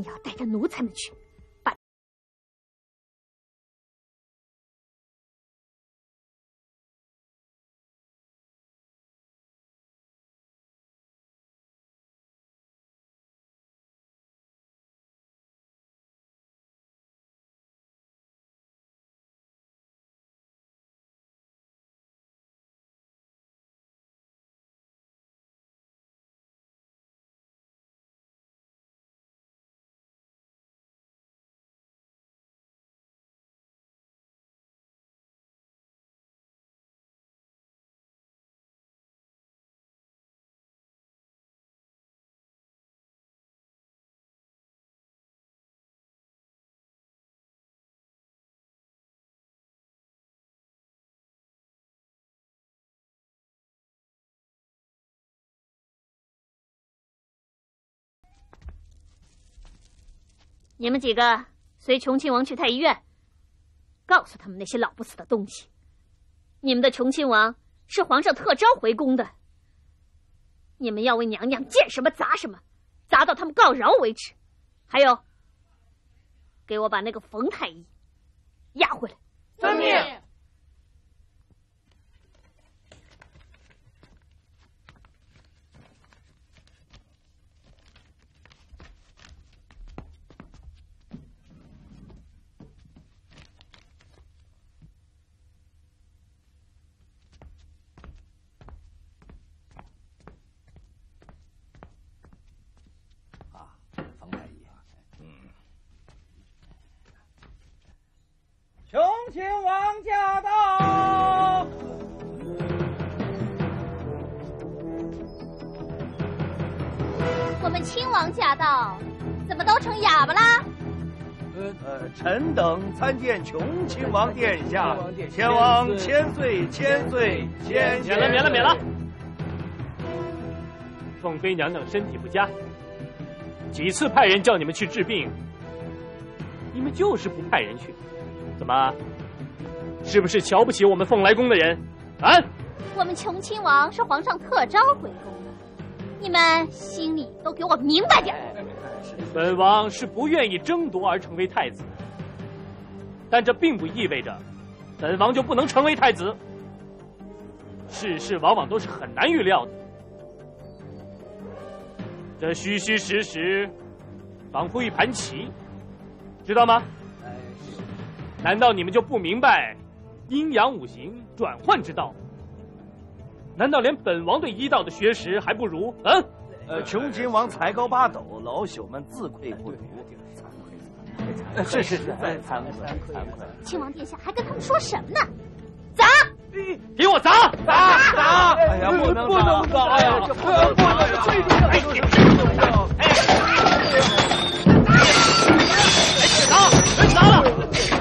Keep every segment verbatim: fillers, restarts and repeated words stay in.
你要带着奴才们去，把你们几个随琼亲王去太医院，告诉他们那些老不死的东西，你们的琼亲王是皇上特招回宫的，你们要为娘娘见什么砸什么，砸到他们告饶为止。还有，给我把那个冯太医押回来。 遵命。 琼亲王驾到！ 我们亲王驾到，怎么都成哑巴啦？ 呃呃，臣等参见琼亲王殿下，前王千岁千岁千免了免了免了！凤妃娘娘身体不佳，几次派人叫你们去治病，你们就是不派人去。怎么？是不是瞧不起我们凤来宫的人？啊！ 我们琼亲王是皇上特招回宫的，你们心里都给我明白点。 本王是不愿意争夺而成为太子，但这并不意味着本王就不能成为太子。世事往往都是很难预料的，这虚虚实实，仿佛一盘棋，知道吗？难道你们就不明白阴阳五行转换之道？难道连本王对医道的学识还不如？嗯， 呃，琼亲王才高八斗，老朽们自愧不足。是是是，惭愧惭愧。 亲王殿下还跟他们说什么呢？砸！ 给我砸！ 砸砸！哎呀，不能不能砸呀！这不能不能，最重要就是最重要。哎，砸！人砸了！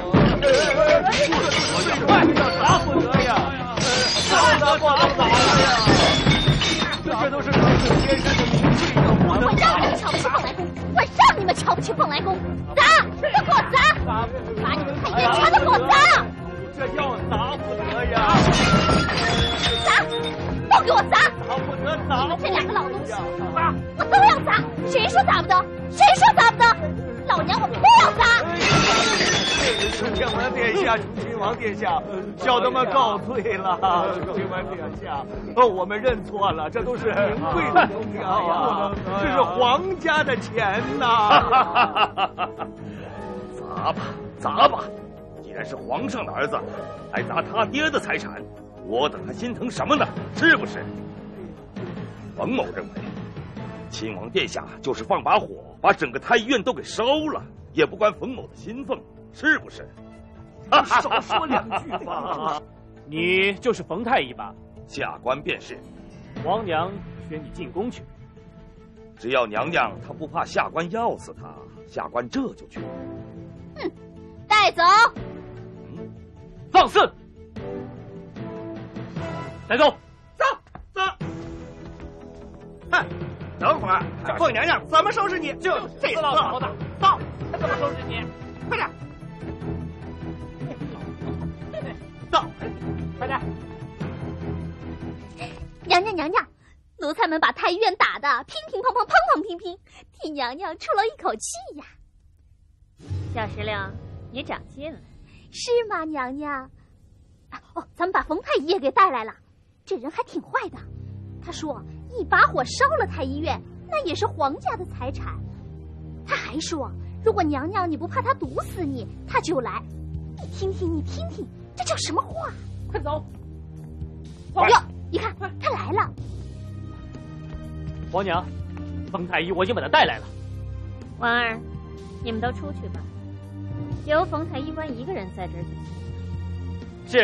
快砸不得呀！砸砸不能砸呀！这都是太子天生的名气呀！ 我让你们瞧不起凤来宫，我让你们瞧不起凤来宫！砸！都给我砸！把你们太医院全都给我砸！ 这要砸不得呀！ 砸！都给我砸！ 砸不得，砸！ 你们这两个老东西，砸！我都要砸！谁说砸不得？谁说砸不得？老娘我偏要砸！ 琼亲王殿下，琼亲王殿下，小的们告罪了。琼亲王殿下，呃，我们认错了，这都是名贵的东西啊，这是皇家的钱呐！ 砸吧，砸吧！既然是皇上的儿子，还砸他爹的财产，我等还心疼什么呢？是不是？冯某认为，亲王殿下就是放把火，把整个太医院都给烧了，也不关冯某的心缝，是不是？ 少说两句吧。 你就是冯太医吧？ 下官便是。 王娘宣你进宫去。 只要娘娘她不怕下官要死她，下官这就去。 哼，带走。 嗯，放肆！带走。 走走。哼，等会儿，凤娘娘怎么收拾你？就这死老头子， 走，怎么收拾你？快点。走，快点！ 娘娘娘娘， 奴才们把太医院打得乒乒乓乓，砰砰乒乒，替娘娘出了一口气呀。小石榴，你长进了。是吗，娘娘？哦，咱们把冯太医也给带来了。这人还挺坏的，他说一把火烧了太医院，那也是皇家的财产。他还说，如果娘娘你不怕他毒死你，他就来。你听听，你听听，这叫什么话？ 快走！ 哟，你看他来了。 皇娘，冯太医我已经把他带来了。 婉儿，你们都出去吧，留冯太医官一个人在这儿就行。 是。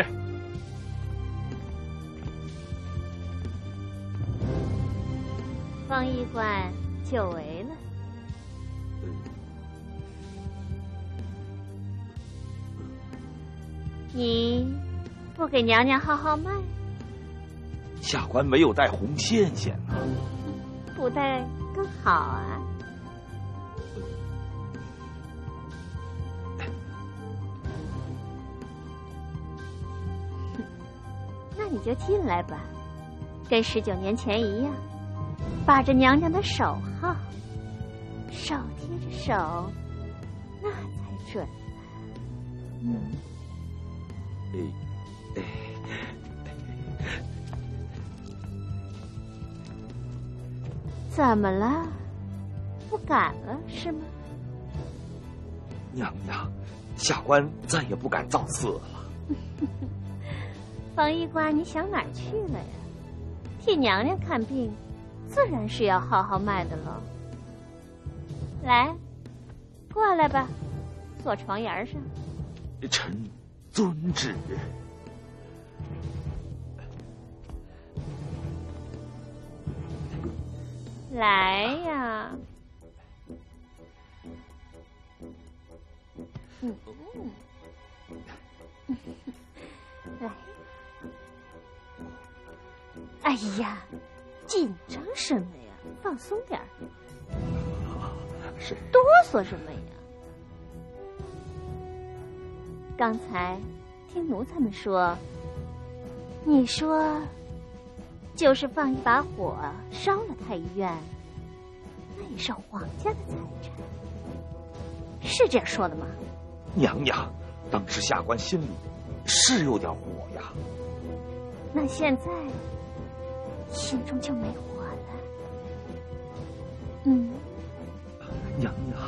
方医官久违了。你不给娘娘号号脉？ 下官没有带红线线啊。 不带更好啊。那你就进来吧，跟十九年前一样，把着娘娘的手号，手贴着手，那才准。嗯。哎哎。怎么了？不敢了是吗？ 娘娘，下官再也不敢造次了。 方医官，你想哪儿去了呀？替娘娘看病，自然是要号号脉的喽。来，过来吧，坐床沿上。 臣遵旨。 来呀！嗯，来。哎呀，紧张什么呀？放松点儿。 是。 哆嗦什么呀？刚才听奴才们说，你说就是放一把火烧了太医院，那也是皇家的财产，是这样说的吗？ 娘娘，当时下官心里是有点火呀。 那现在心中就没火了？嗯， 娘娘，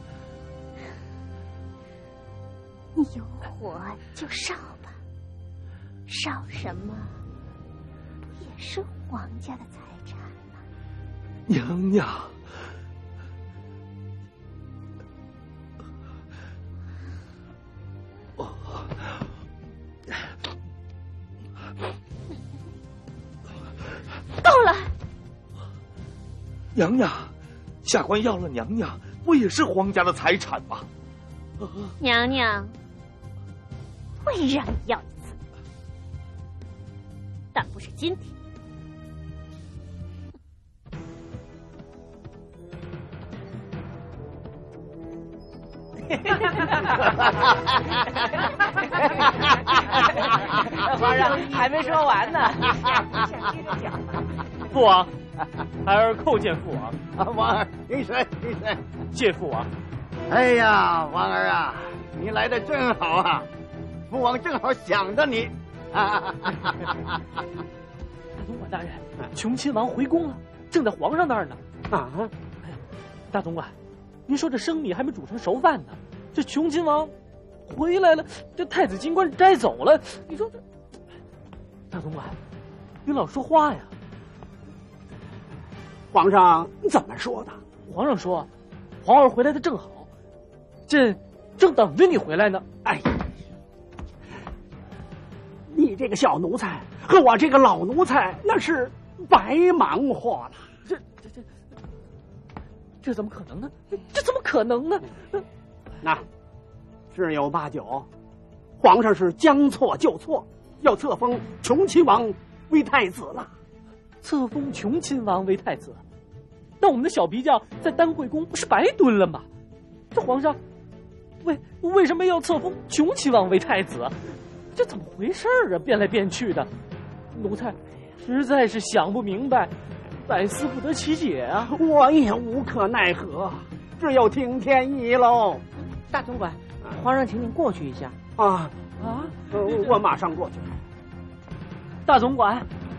你有火就烧吧，烧什么也是皇家的财产嘛。 娘娘，哦， 够了。 娘娘，下官要了娘娘，不也是皇家的财产吗？ 娘娘会让你要一次，但不是今天。 皇上还没说完呢，想接着讲。 父王，孩儿叩见父王。 啊，王儿，请睡，请睡。 谢父王。 哎呀，王儿啊，你来的正好啊，父王正好想着你。 大总管大人，琼亲王回宫了，正在皇上那儿呢。啊，哎呀，大总管，您说这生米还没煮成熟饭呢，这琼亲王回来了，这太子金冠摘走了，你说这，大总管，您老说话呀。 皇上怎么说的？ 皇上说，皇儿回来的正好，朕正等着你回来呢。 哎呀，你这个小奴才和我这个老奴才那是白忙活了。 这这这，这怎么可能呢？这怎么可能呢？ 那十有八九，皇上是将错就错，要册封琼亲王为太子了。 册封琼亲王为太子，那我们的小皮匠在丹惠宫不是白蹲了吗？这皇上为为什么要册封琼亲王为太子？这怎么回事啊？变来变去的，奴才实在是想不明白。 百思不得其解啊！ 我也无可奈何，只有听天意喽。 大总管，皇上请您过去一下。 啊啊！ 我马上过去。 大总管，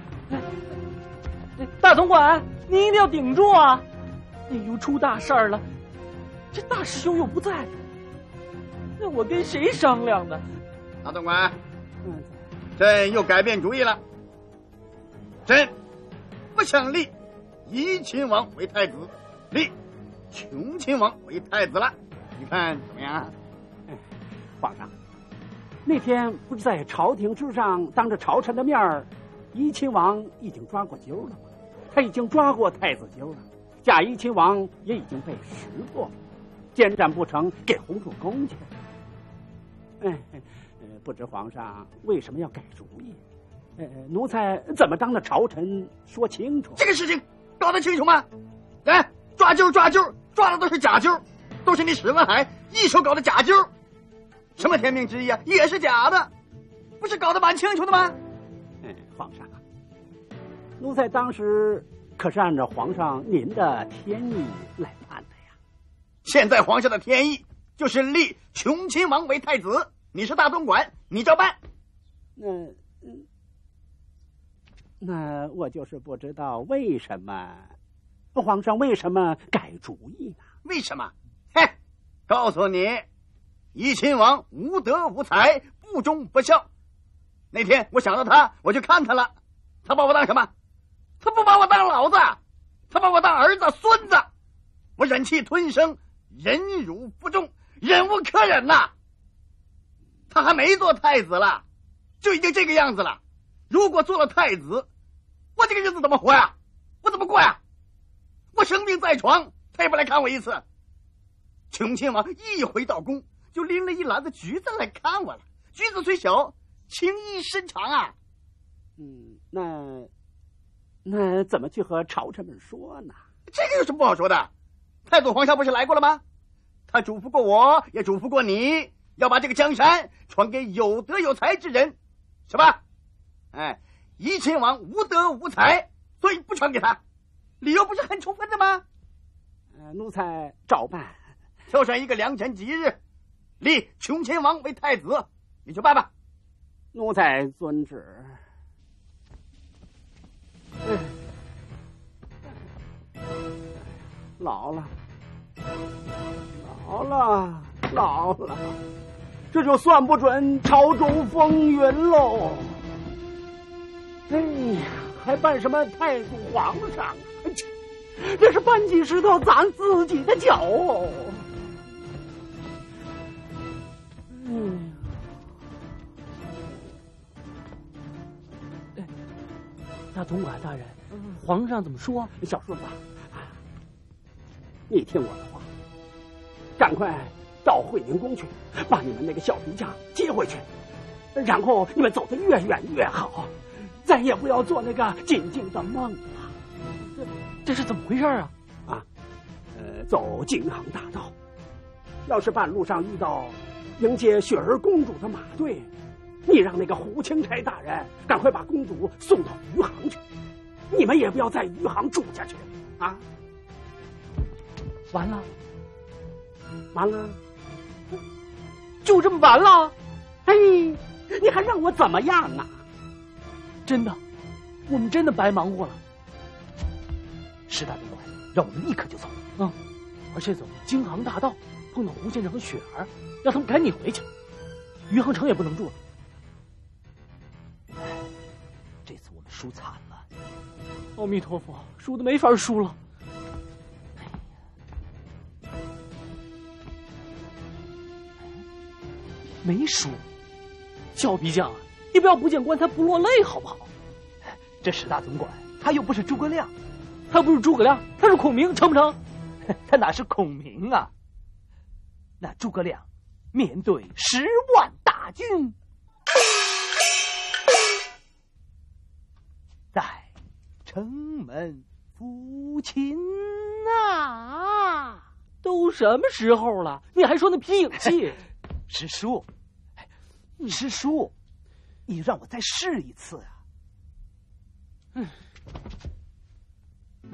大总管，您一定要顶住啊！那又出大事儿了，这大师兄又不在，那我跟谁商量呢？ 大总管，朕又改变主意了，朕不想立怡亲王为太子，立琼亲王为太子了，你看怎么样？ 皇上，那天不是在朝廷之上当着朝臣的面儿，怡亲王已经抓过阄了吗？他已经抓过太子阄了，假怡亲王也已经被识破，奸战不成，给红入宫去。哎，不知皇上为什么要改主意？呃，奴才怎么当着朝臣说清楚？ 这个事情搞得清楚吗？来，抓阄抓阄，抓的都是假阄，都是你史文海一手搞的假阄。什么天命之意啊，也是假的，不是搞得蛮清楚的吗？ 嗯，皇上，奴才当时可是按照皇上您的天意来办的呀。 现在皇上的天意就是立琼亲王为太子，你是大总管，你照办。 那嗯，那我就是不知道为什么，皇上为什么改主意呢？ 为什么？嘿，告诉你。怡亲王无德无才，不忠不孝。那天我想到他，我去看他了。他把我当什么？他不把我当老子，他把我当儿子、孙子。我忍气吞声，忍辱负重，忍无可忍呐。他还没做太子了，就已经这个样子了。如果做了太子，我这个日子怎么活呀？我怎么过呀？我生病在床，他也不来看我一次。琼亲王一回到宫，就拎了一篮子橘子来看我了。橘子虽小，情意深长啊。 嗯，那那怎么去和朝臣们说呢？ 这个有什么不好说的？太祖皇上不是来过了吗？他嘱咐过我，也嘱咐过你，要把这个江山传给有德有才之人，是吧？哎，怡亲王无德无才，所以不传给他，理由不是很充分的吗？ 呃，奴才照办。 挑选一个良辰吉日，立琼亲王为太子，你去办吧。 奴才遵旨。嗯，老了，老了，老了，这就算不准朝中风云喽。哎呀，还办什么太祖皇上？这是搬起石头砸自己的脚哦。嗯， 大总管大人，皇上怎么说？ 小顺子，你听我的话，赶快到惠宁宫去，把你们那个小皮匠接回去，然后你们走得越远越好，再也不要做那个静静的梦了。 这这是怎么回事啊？ 啊，呃，走京杭大道，要是半路上遇到迎接雪儿公主的马队，你让那个胡钦差大人赶快把公主送到余杭去，你们也不要在余杭住下去啊！ 完了， 完了， 就这么完了？ 哎，你还让我怎么样啊？ 真的，我们真的白忙活了。石大总管，让我们立刻就走。嗯，而且走京杭大道，碰到胡先生和雪儿，让他们赶紧回去。余杭城也不能住了。这次我们输惨了。阿弥陀佛，输的没法输了。没输，小皮匠啊，你不要不见棺材不落泪好不好？这石大总管他又不是诸葛亮，他不是诸葛亮，他是孔明，成不成？他哪是孔明啊？那诸葛亮面对十万大军，在城门抚琴啊！都什么时候了，你还说那皮影戏？师叔，师叔，你让我再试一次啊！嗯，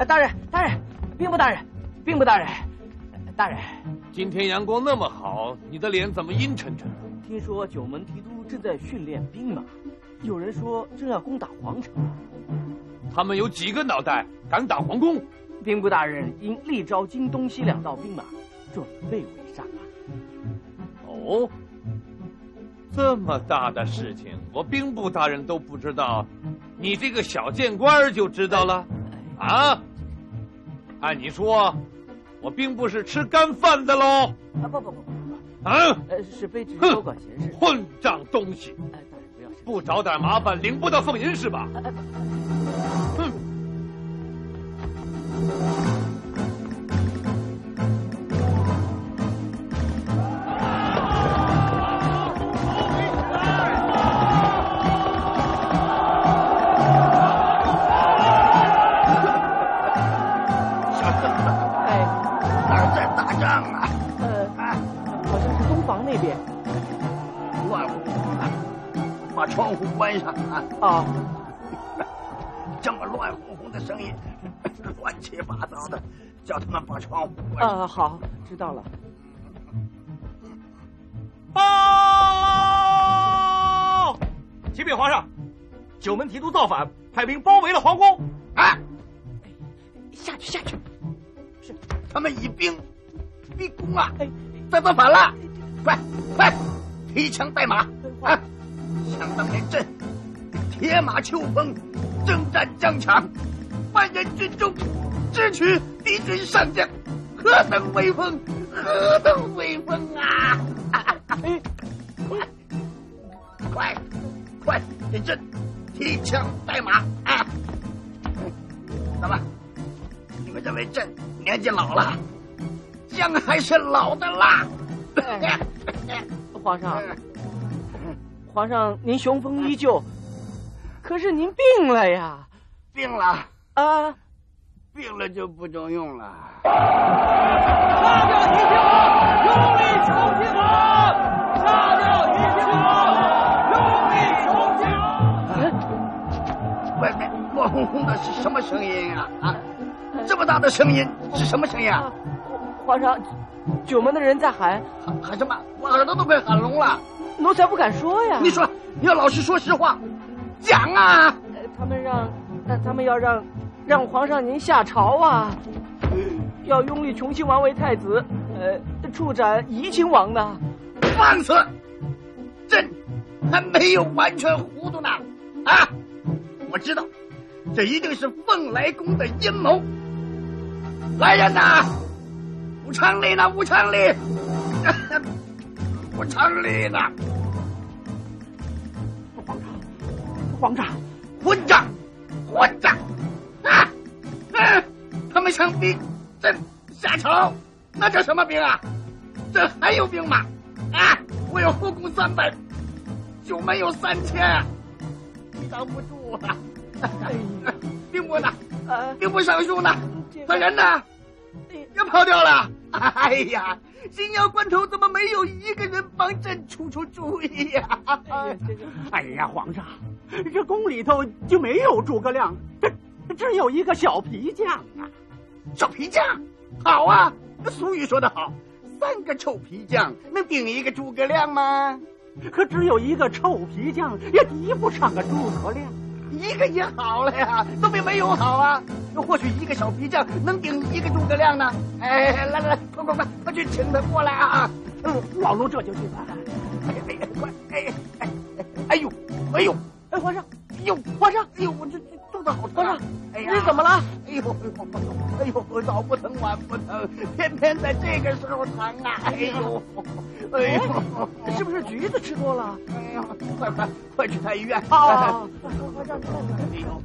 大人，大人，兵部大人，兵部大人，大人， 今天阳光那么好，你的脸怎么阴沉沉的？ 听说九门提督正在训练兵马，有人说正要攻打皇城。 他们有几个脑袋，敢打皇宫？ 兵部大人应力招京东西两道兵马，准备为上啊。 哦，这么大的事情，我兵部大人都不知道，你这个小谏官就知道了？啊？按你说，我兵部是吃干饭的喽？ 啊不不不不不， 啊？ 呃，是卑职多管闲事。 混账东西！ 哎，大人不要生气， 不找点麻烦，领不到俸银是吧？ 哎哼！ 窗户关上啊！ 啊， 这么乱哄哄的声音，乱七八糟的，叫他们把窗户关上。 啊，好，知道了。 报！启禀皇上，九门提督造反，派兵包围了皇宫。 啊！ 下去，下去。 是，他们以兵逼宫啊！再造反了！快快，提枪带马啊！想当年朕铁马秋风，征战疆场，万人军中，直取敌军上将，何等威风，何等威风啊！快快快，给朕提枪带马啊！怎么？你们认为朕年纪老了？姜还是老的辣。 皇上。皇上，您雄风依旧，可是您病了呀！ 病了啊， 病了就不中用了。 杀掉一亲王，用力重亲王！杀掉一亲王，用力重亲王！ 外面乱哄哄的是什么声音啊？啊，这么大的声音是什么声音啊？ 皇上，九门的人在喊， 喊喊什么？我耳朵都快喊聋了。 奴才不敢说呀。 你说，你要老实说实话，讲啊！ 呃、他们让，呃、他们要让，让皇上您下朝啊，要拥立琼亲王为太子，呃，处斩怡亲王呢。 放肆！朕还没有完全糊涂呢。啊，我知道，这一定是凤来公的阴谋。来人呐！武昌立呢？武昌立！武昌立呢？ 皇上，皇上， 混账，混账！啊！嗯，他们想逼朕下朝，那叫什么兵啊？朕还有兵马啊！我有后宫三百，九门有三千，挡不住啊！兵部呢？兵部尚书呢？他人呢？又跑掉了！哎呀，紧要关头怎么没有一个人帮朕出出主意呀、啊？ 哎呀，皇上，这宫里头就没有诸葛亮，这只有一个小皮匠啊！ 小皮匠，好啊！俗语说得好，三个臭皮匠能顶一个诸葛亮吗？ 可只有一个臭皮匠也敌不上个诸葛亮。 一个也好了呀，都比没有好啊！或许一个小皮匠能顶一个诸葛亮呢。哎，来来来，快快快，快去请他过来啊！ 嗯，老奴这就去办。 哎呀哎呀，快！哎哎哎呦哎呦！ 哎，皇上！ 哎呦，皇上！哎呦，我这这肚子好疼！ 皇上， 哎呀， 你怎么了？ 哎呦哎呦，早不疼晚不疼，偏偏在这个时候疼啊！哎呦哎呦， 是不是橘子吃多了？ 哎呀，快快快去太医院！ 啊！皇上， 哎呦！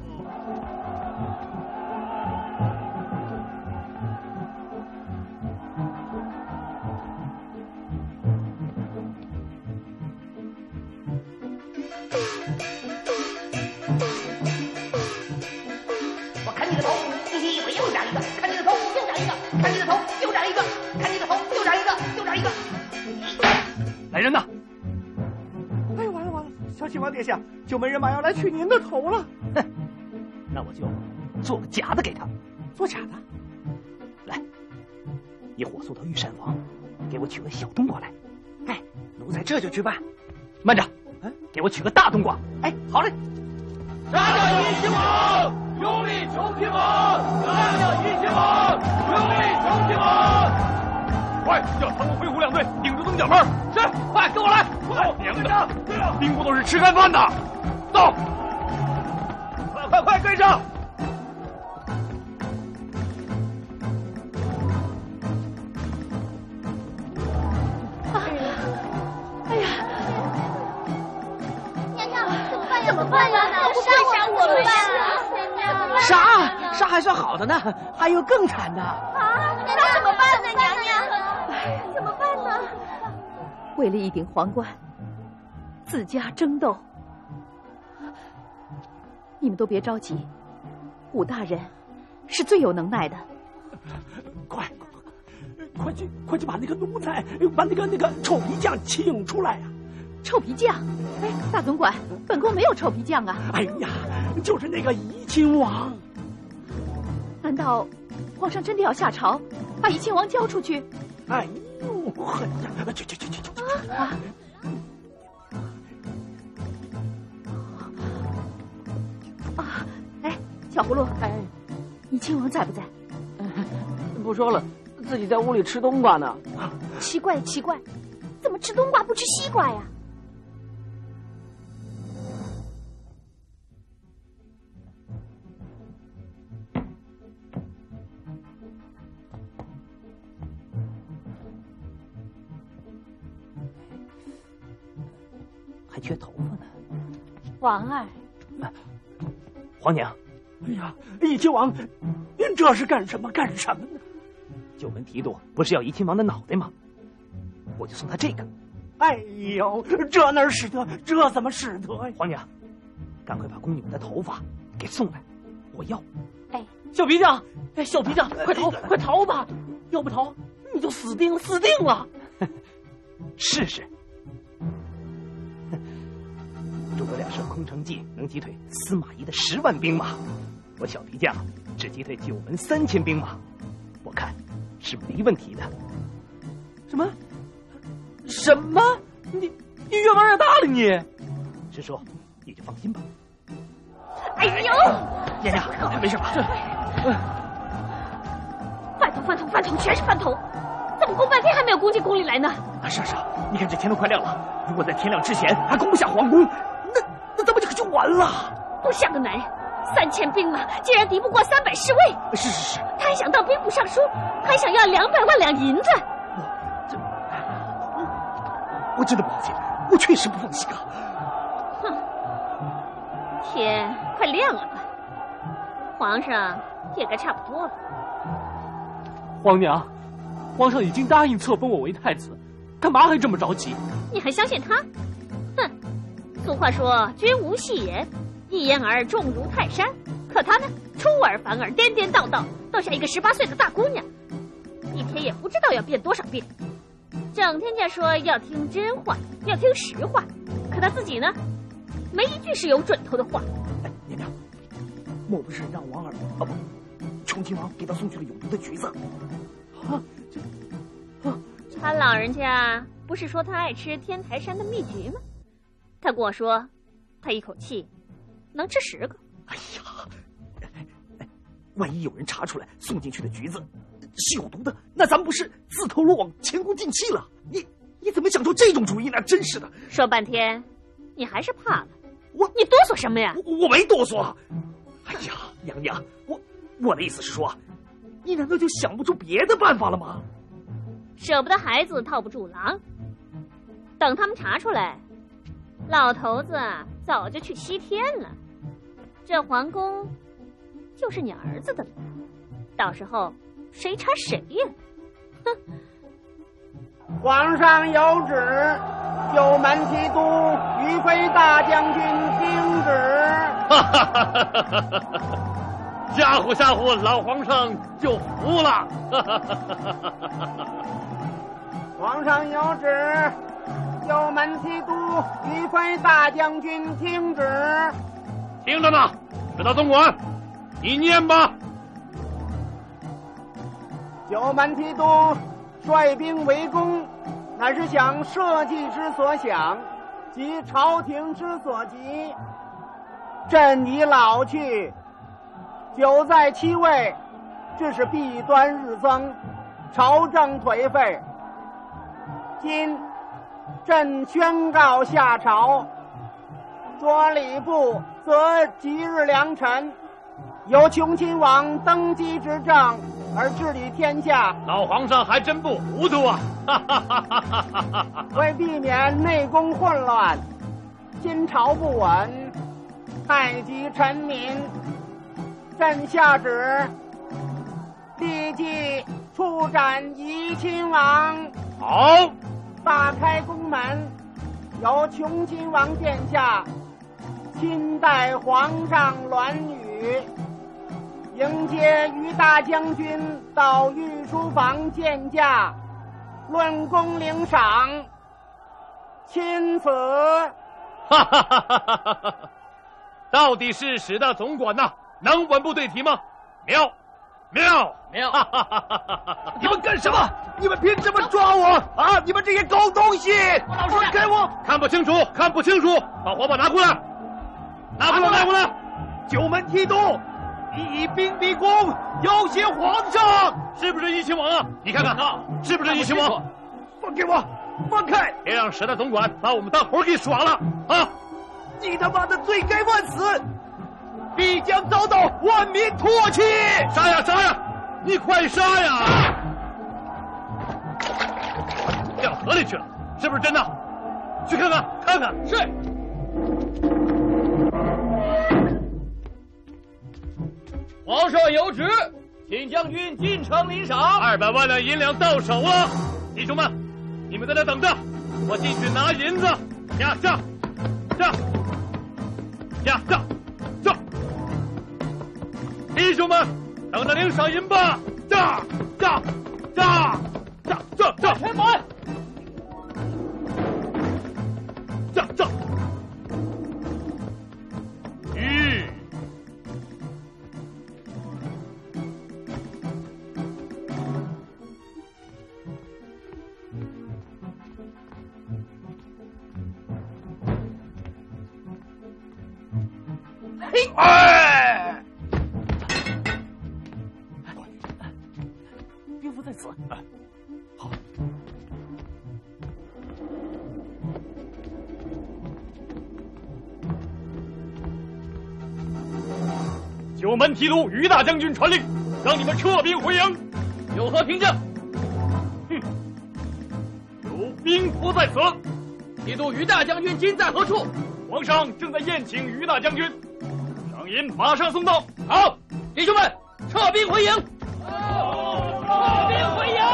我砍你的头，你我又斩一个；砍你的头，又斩一个；砍你的头，又斩一个；砍你的头，又斩一个，又斩一个。 来人呐！ 哎，完了完了！小亲王殿下，九门人马要来取您的头了。 哼，那我就做个假的给他。 做假的。来，你火速到御膳房，给我取个小冬瓜来。哎，奴才这就去办。慢着，嗯，给我取个大冬瓜。哎，好嘞。 杀掉义亲王，拥立重亲王！杀掉义亲王，拥立重亲王！ 快叫唐龙、飞虎两队顶住东角门！ 是，快跟我来！ 好娘的，兵部都是吃干饭的。走， 快快快跟上！ 怎么办呀？要杀我们呀！ 杀杀还算好的呢，还有更惨的。 啊，那怎么办呢，娘娘？哎，怎么办呢？ 为了一顶皇冠，自家争斗，你们都别着急，武大人是最有能耐的。 快快快，快去快去把那个奴才，把那个那个臭皮匠请出来呀！ 臭皮匠？哎，大总管，本宫没有臭皮匠啊！ 哎呀，就是那个怡亲王。 难道皇上真的要下朝，把怡亲王交出去？ 哎呦，狠呀！去去去去去！啊！ 啊！哎，小葫芦，哎，怡亲王在不在？ 不说了，自己在屋里吃冬瓜呢。 奇怪奇怪，怎么吃冬瓜不吃西瓜呀？ 还缺头发呢。 王儿， 皇娘， 哎呀，怡亲王，您这是干什么干什么呢？ 九门提督不是要怡亲王的脑袋吗？我就送他这个。 哎呦，这哪使得？这怎么使得呀？ 皇娘，赶快把宫女们的头发给送来，我要。 哎， 小皮匠，哎，小皮匠，快逃，快逃吧！要不逃，你就死定了，死定了。试试。诸葛亮设空城计，能击退司马懿的十万兵马，我小皮匠只击退九门三千兵马，我看是没问题的。什么？什么？你你越玩越大了你！师叔，你就放心吧。 哎呦， 娘娘，没事吧？这， 饭桶饭桶饭桶，全是饭桶！怎么攻半天还没有攻进宫里来呢？ 啊，是啊是啊，你看这天都快亮了，如果在天亮之前还攻不下皇宫，那那咱们这可就完了。 不像个男人，三千兵马竟然敌不过三百侍卫。 是是是， 他还想当兵部尚书，还想要两百万两银子。 我这，我真的不放心，我确实不放心啊。 哼，天快亮了吧？皇上也该差不多了。 皇娘，皇上已经答应册封我为太子，干嘛还这么着急？ 你还相信他？哼！俗话说君无戏言，一言而重如泰山。可他呢，出尔反尔，颠颠倒倒，倒像一个十八岁的大姑娘，一天也不知道要变多少遍。整天家说要听真话，要听实话，可他自己呢，没一句是有准头的话。 哎，娘娘，莫不是让王儿啊不，重亲王给他送去了有毒的橘子？啊，这，啊， 他老人家不是说他爱吃天台山的蜜橘吗？他跟我说，他一口气能吃十个。 哎呀，哎，万一有人查出来送进去的橘子是有毒的，那咱们不是自投罗网、前功尽弃了？你你怎么想出这种主意呢？真是的！ 说半天，你还是怕了。 我你哆嗦什么呀？ 我我没哆嗦。哎呀，娘娘，我我的意思是说，你难道就想不出别的办法了吗？ 舍不得孩子套不住狼，等他们查出来，老头子早就去西天了，这皇宫就是你儿子的了，到时候谁查谁呀？哼！ 皇上有旨，九门提督于飞大将军听旨。 哈哈哈哈哈哈！吓唬吓唬老皇上就服了。哈哈哈哈哈！ 皇上有旨，九门提督于飞大将军听旨。 听着呢，石大总管，你念吧。 九门提督率兵围攻，乃是想社稷之所想，及朝廷之所急。朕已老去，久在其位，致使弊端日增，朝政颓废。今朕宣告下朝，着礼部则即日良辰，由琼亲王登基执政，而治理天下。 老皇上还真不糊涂啊！ 为避免内宫混乱，心朝不稳，害及臣民，朕下旨立即处斩怡亲王。 好， 打开宫门，由琼亲王殿下亲带皇上銮舆，迎接于大将军到御书房见驾，论功领赏。钦此。 哈哈哈哈哈哈！到底是史大总管呐，能稳步对题吗？妙，妙，妙！哈哈哈哈哈哈！ 你们干什么？你们凭什么抓我啊？你们这些狗东西！放开我！ 看不清楚，看不清楚，把火把拿过来，拿过来，拿过来！ 九门提督，你以兵逼宫，要挟皇上， 是不是怡亲王啊？你看看，是不是怡亲王？ 放开我！放开！ 别让史大总管把我们当活给耍了啊！ 你他妈的罪该万死，必将遭到万民唾弃！ 杀呀杀呀！你快杀呀！掉河里去了，是不是真的？去看看，看看。是。 皇上有旨，请将军进城领赏。 二百万两银两到手了，弟兄们，你们在这等着，我进去拿银子。下下下下下下！弟兄们，等着领赏银吧！下下下下下下！ 开门！ 下下！吁！ 哎！ 兵符在此。好。 九门提督于大将军传令，让你们撤兵回营。 有何凭证？ 哼，有兵符在此。 提督于大将军今在何处？ 皇上正在宴请于大将军，赏银马上送到。 好，弟兄们，撤兵回营。撤兵回营。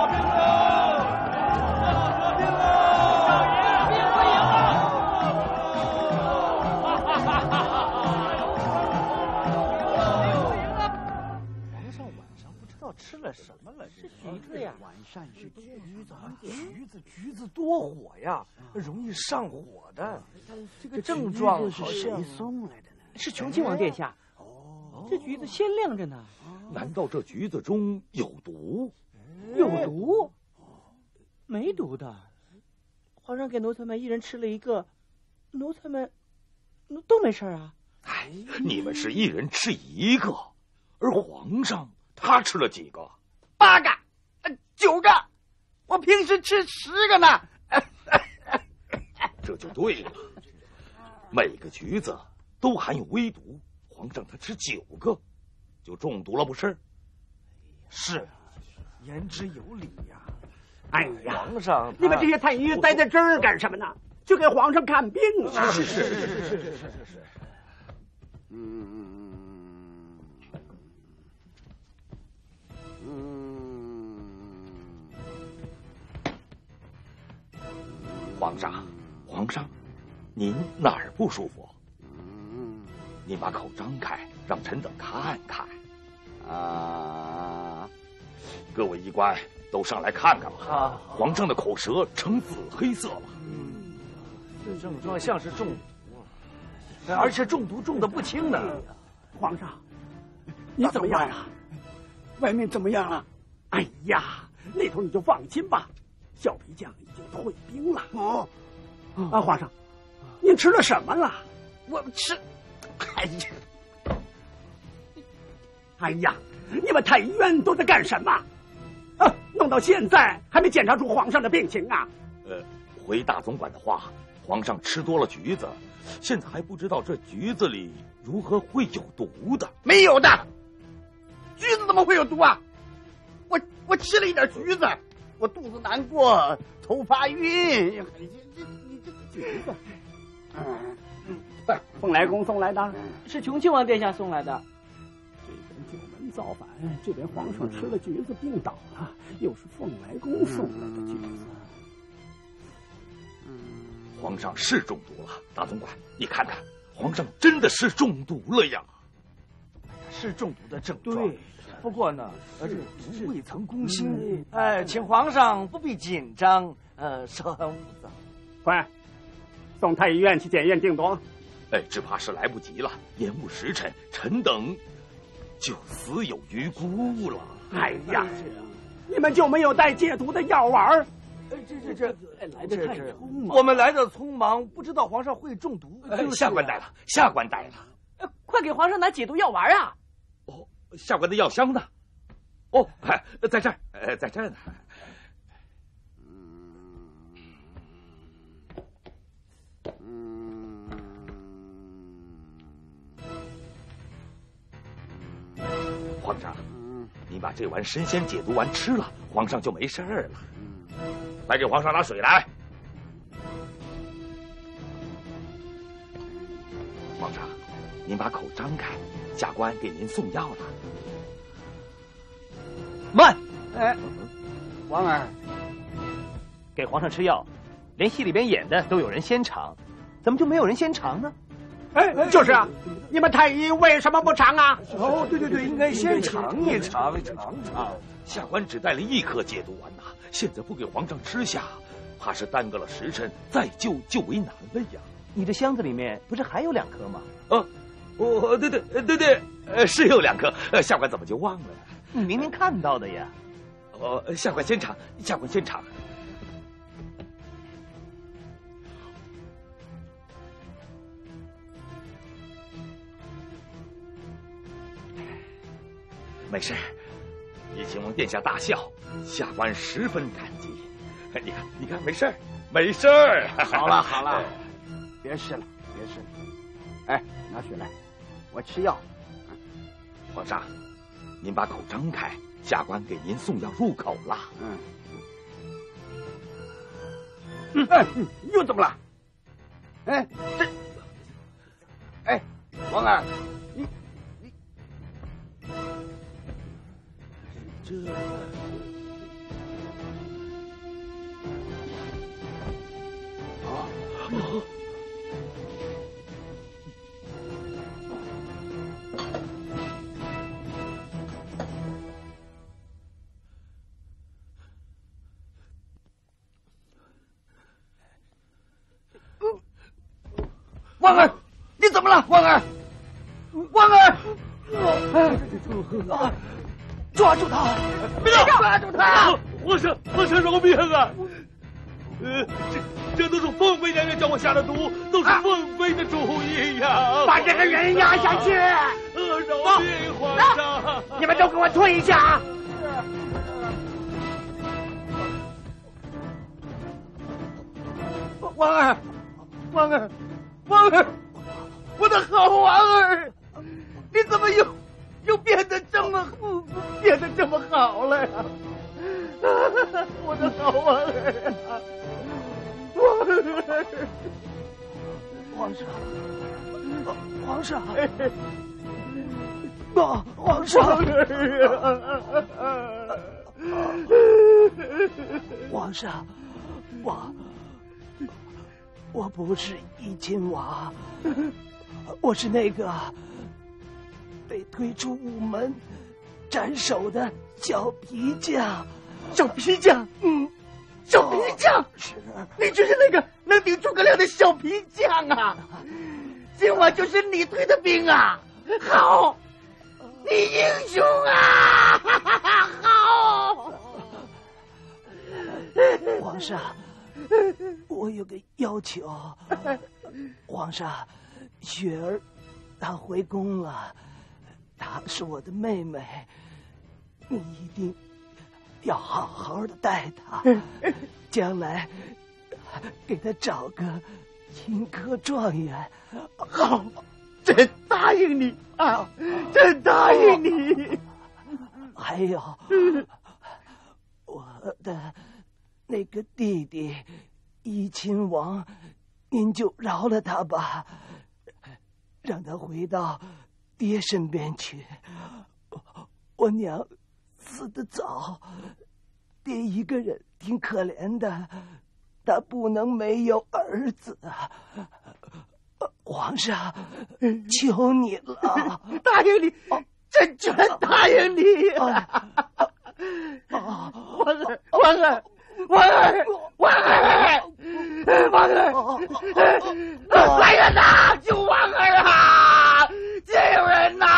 吃了什么了？ 是橘子呀！ 晚膳是橘子，橘子橘子多火呀，容易上火的。这个症状是谁送来的呢？ 是琼亲王殿下。哦，这橘子鲜亮着呢。 难道这橘子中有毒？ 有毒？没毒的。皇上给奴才们一人吃了一个，奴才们都没事啊。 哎，你们是一人吃一个，而皇上。他吃了几个？ 八个，呃，九个，我平时吃十个呢。 这就对了，每个橘子都含有微毒，皇上他吃九个，就中毒了，不是？ 是，言之有理呀。 哎呀， 皇上， 你们这些太医待在这儿干什么呢？就给皇上看病啊！ 是是是是是是是是。 嗯。 皇上，皇上，您哪儿不舒服？您把口张开，让臣等看看。啊！各位医官都上来看看吧。啊！皇上的口舌呈紫黑色了。 嗯，这症状像是中毒，而且中毒中的不轻呢。 皇上，你怎么样了？外面怎么样了？ 哎呀，那头你就放心吧，小皮匠已经退兵了。 哦， 啊，皇上，您吃了什么了？ 我吃，哎呀， 哎呀，你们太医院都在干什么？啊，弄到现在还没检查出皇上的病情啊！ 呃，回大总管的话，皇上吃多了橘子，现在还不知道这橘子里如何会有毒的。 没有的，橘子怎么会有毒啊？我我吃了一点橘子，我肚子难过，头发晕。你这你这橘子， 嗯，凤来公送来的， 是琼亲王殿下送来的。 这边九门造反，这边皇上吃了橘子病倒了，又是凤来公送来的橘子。 皇上是中毒了，大总管，你看看，皇上真的是中毒了呀！ 是中毒的症状。 对， 不过呢，呃，这毒未曾攻心。哎，请皇上不必紧张，呃，稍安勿躁。 快，送太医院去检验定夺。 哎，只怕是来不及了，延误时辰，臣等就死有余辜了。 哎呀，你们就没有带解毒的药丸？ 这这这来的太匆忙， 我们来的匆忙，不知道皇上会中毒。 哎，下官带了，下官带了。 呃，快给皇上拿解毒药丸啊！ 哦，下官的药箱呢？哦，嗨，在这儿，呃，在这儿呢。皇上，你把这丸神仙解毒丸吃了，皇上就没事儿了。快给皇上拿水来！皇上，您把口张开，下官给您送药了。 慢！ 哎，王儿， 给皇上吃药，连戏里边演的都有人先尝，怎么就没有人先尝呢？ 哎，就是啊，你们太医为什么不尝啊？ 哦，对对对，应该先尝一尝，尝尝。 下官只带了一颗解毒丸呐，现在不给皇上吃下，怕是耽搁了时辰，再救就为难了呀。 你这箱子里面不是还有两颗吗？ 哦，哦，对对对对，呃，是有两颗，呃，下官怎么就忘了呀？ 你明明看到的呀。 哦，下官先尝，下官先尝。没事，怡亲王殿下大笑，下官十分感激。你看，你看，没事儿，没事儿。 好了好了，别试了，别试了。哎，拿水来，我吃药。 皇上，您把口张开，下官给您送药入口了。 嗯。嗯，哎，又怎么了？哎，这，哎，王儿，你你这。王儿，你怎么了？王儿，王儿， 啊！抓住他！ 别抓住他！ 皇上，皇上饶命啊！呃，这这都是凤妃娘娘叫我下的毒，都是凤妃的主意呀！ 把这个人压下去！ 呃，饶命，皇上！ 你们都给我退下！ 王儿，王儿，王儿，我的好王儿，你怎么又又变得这么变得这么好了呀？我的好王儿，王儿， 皇上，皇上，啊，皇上，皇上，我。我不是怡亲王，我是那个被推出午门斩首的小皮匠。 小皮匠，嗯，小皮匠， 是， 你就是那个能顶诸葛亮的小皮匠啊！今晚就是你推的兵啊！好，你英雄啊！好。 皇上，我有个要求。皇上，雪儿她回宫了，她是我的妹妹，你一定要好好的待她，将来给她找个金科状元。 好，朕答应你啊，朕答应你。 还有，我的那个弟弟怡亲王，您就饶了他吧，让他回到爹身边去。我娘死得早，爹一个人挺可怜的，他不能没有儿子啊。皇上，求你了， 答应你，朕全答应你。 啊！ 王儿，王儿，王儿，王儿，王儿，来人呐！救王儿啊！救人呐！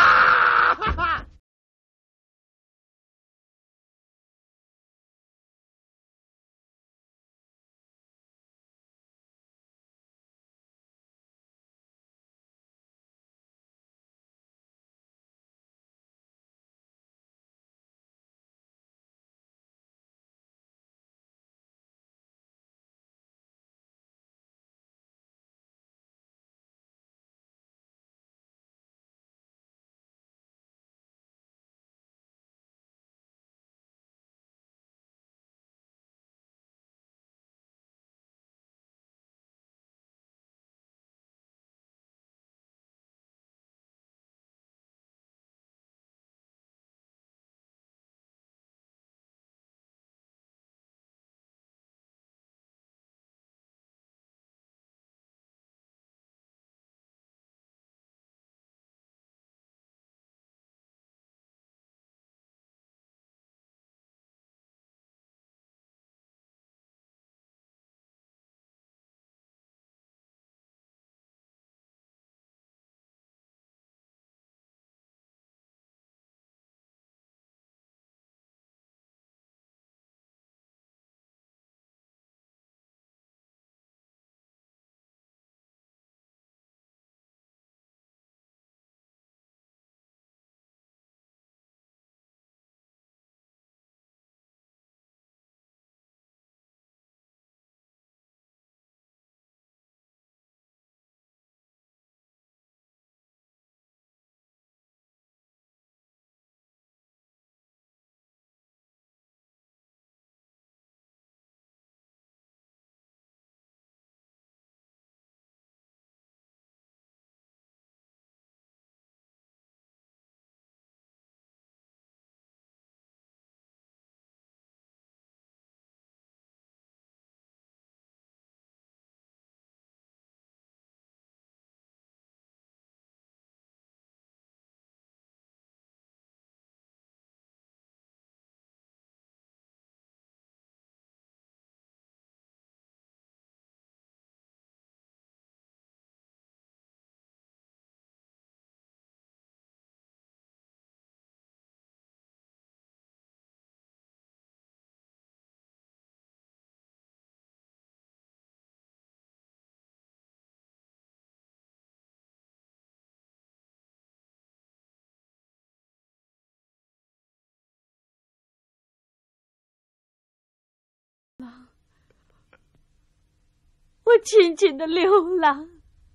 我亲亲的刘郎，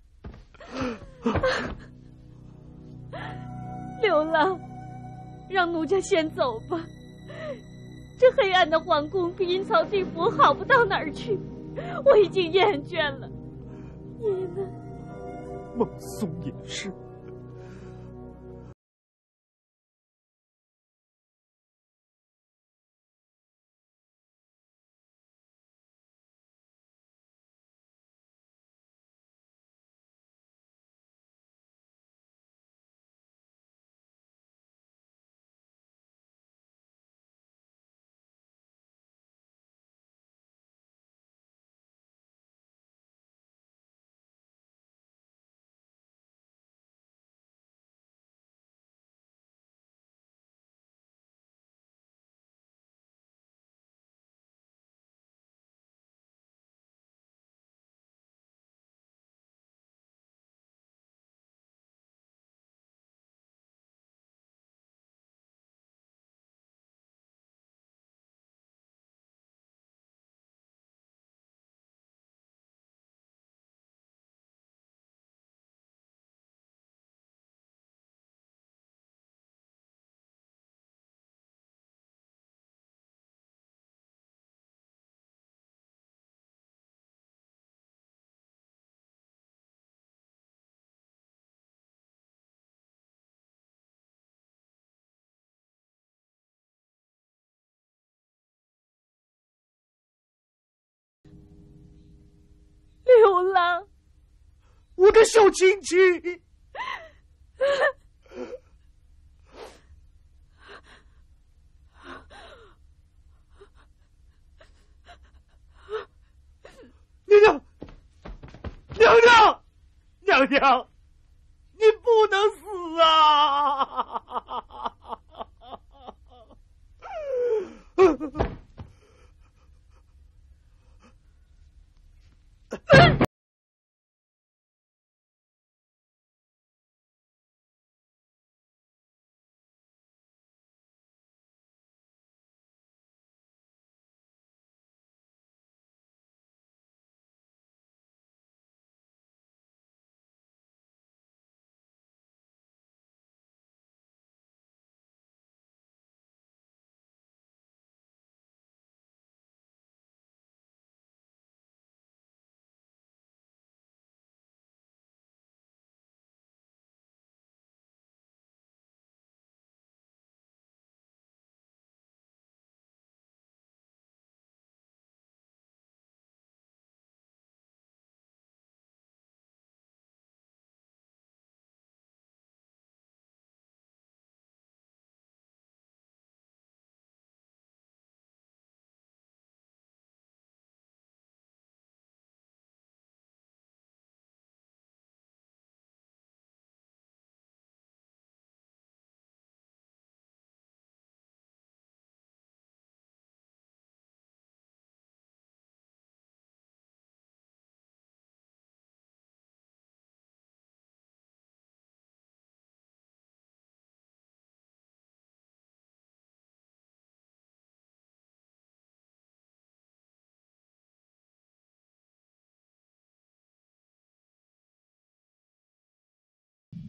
刘郎，让奴家先走吧。这黑暗的皇宫比阴曹地府好不到哪儿去，我已经厌倦了。你呢？ 孟松也是。 我的小亲戚。娘娘，娘娘，娘娘，你不能死啊！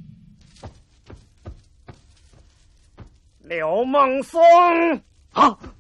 刘孟松啊！